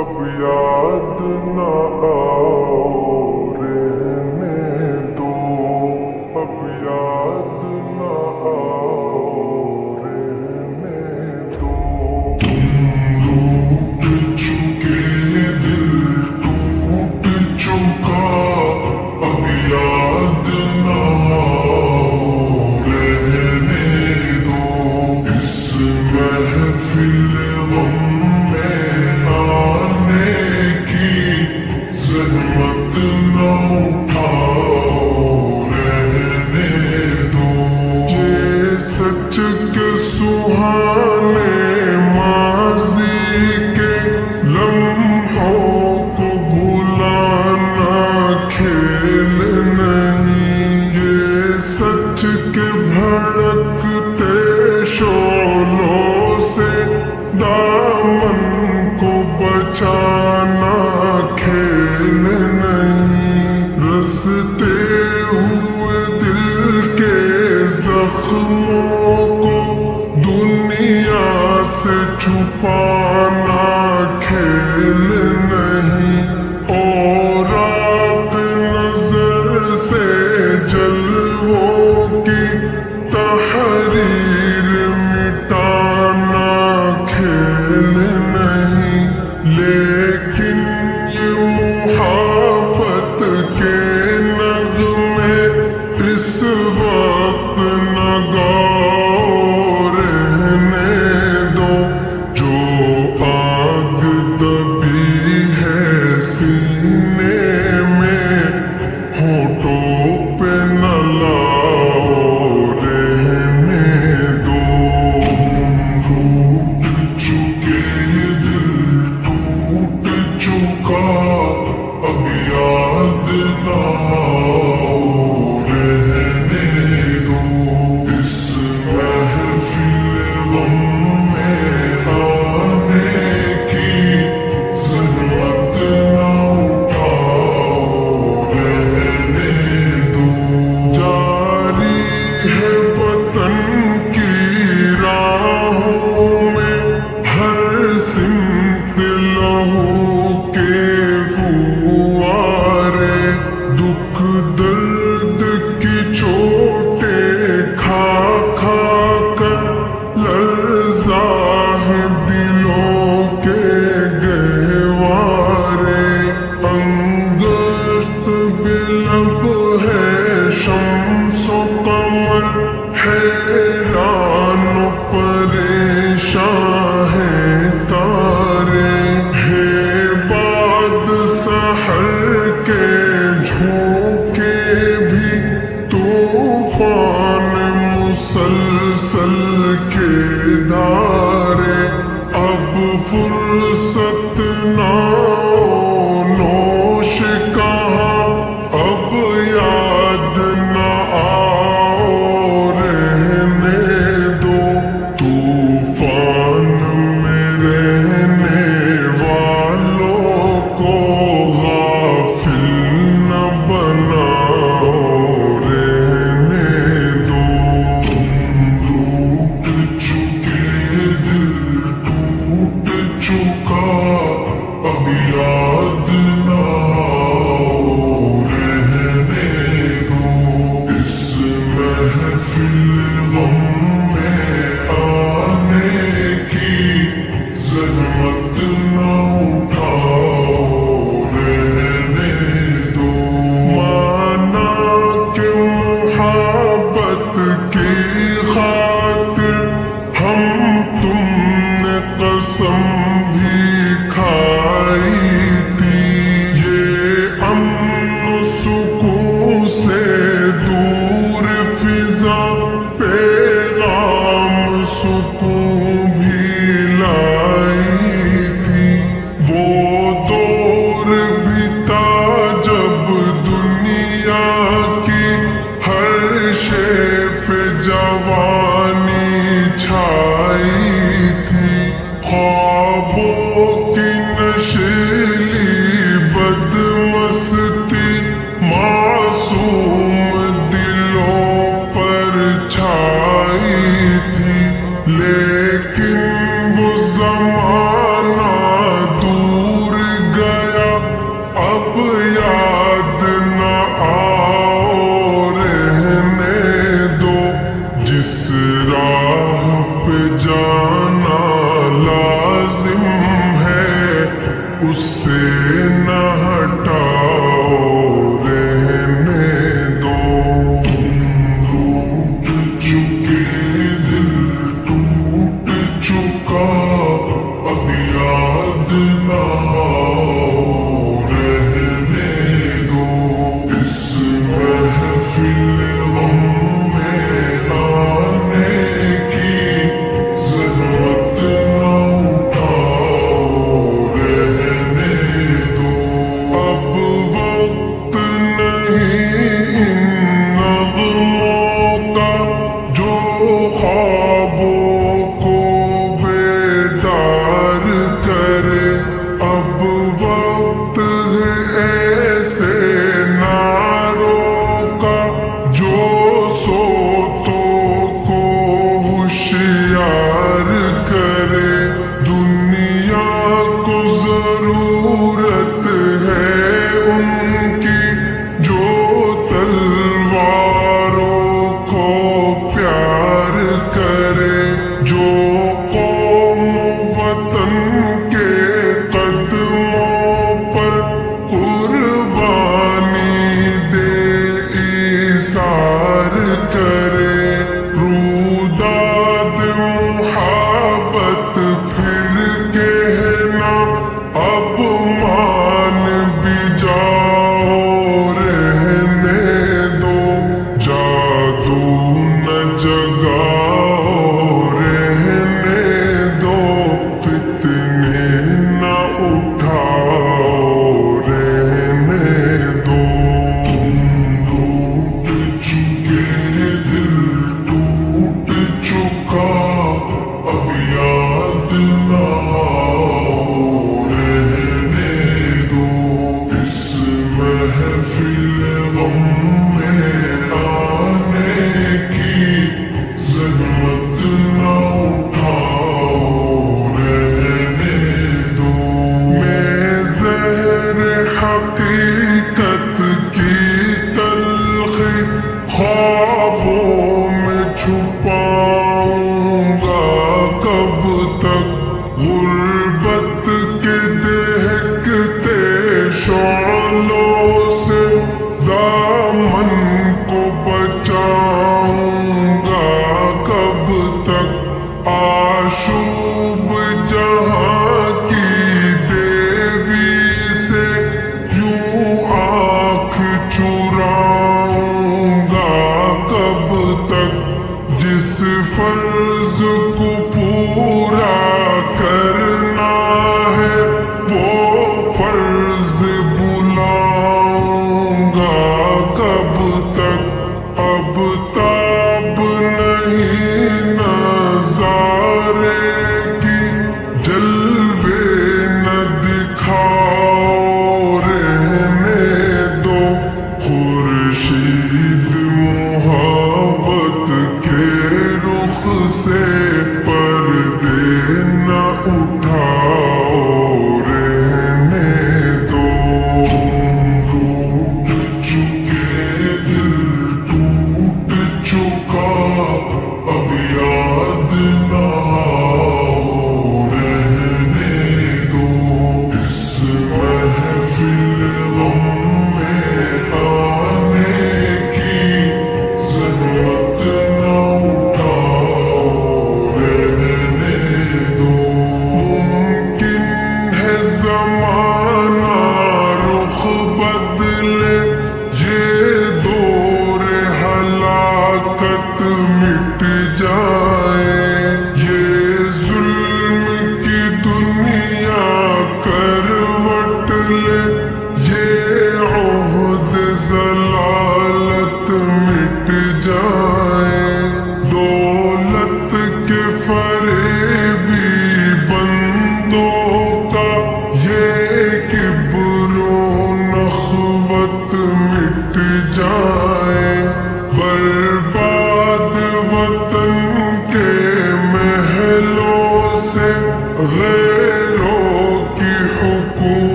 अब याद न आओ रहने दो, अब याद न आओ रहने दो। तुम रूठ चुके दिल टूट चुका, अब याद न आओ रहने दो। इस महफिल गम ज़हमत न उठाओ रहने दो। ये सच के सुहाने माज़ी के लम्हों को भुलाना खेल नहीं। ये सच के भड़कते शोलों से दामन को बचाना खेल नहीं। रसते हुए दिल के जख्मों को दुनिया से छुपाना खेल नहीं। और आप नजर से जलवों की तहरीर मिटाना खेल नहीं। लेकिन ये मोहब्बत के नगमे इस वक्त न गाओ रहने दो। जो आग दबी है सीने में होठों पे न लाओ रहने दो। रूठ चुके दिल टूट चुका, अब याद न आओ रहने दो। इस महफिल गम में आने की ज़हमत न उठाओ रहने दो। जारी है वतन की राहों में हर सिमत लहू के फुआरे। दुख दर्द की चोटें खा खा कर लर्ज़ा है दिलों के गहवारे। अंगश्त बिलब है शम्सो कमर, हैरान परेशान है तारे। है बाद सहर के झोंके भी तूफान मुसलसल के धारे। अब फुर्सत ना नोश कहाँ, अब याद न आओ रहने दो। तूफान में रहने वालों को गाफिल न याद न आओ रहने दो, जिस राह पे जाना लाजिम है उससे न हटाओ रहने दो। तुम रूठ चुके दिल टूट चुका, अब याद ना आओ रहने दो। इस महफिल गम में आने की ज़हमत ना उठाओ रहने दो। अब वक्त नहीं इन नग़्मों का जो ख्वाबों को बेदार करे। अब वक्त है ऐसे नारों का जो सोतों को होशियार करे। दुनिया को जरूरत है उनकी जो तलवारों को प्यार करे, जो कौम वतन के कदमों पर कुर्बानी दे इसार करे। रूदाद मुहाबत फिर कहना, अब मान भी जाओ रहने दो। जादू न जगाओ रहने दो, फितने न उठाओ रहने दो। तुम रूठ चुके दिल टूट चुका, अब याद ना आओ रहने दो। इस महफिल